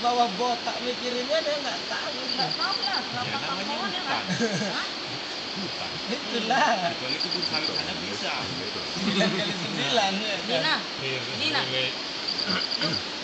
bawah botak mikirinnya dia nggak tahu. Nggak tahu lah berapa kampung ya kan? Bukan. Itulah. Kecuali kebun sawit sana bisa. 9 kali 9 ya kan? Dina,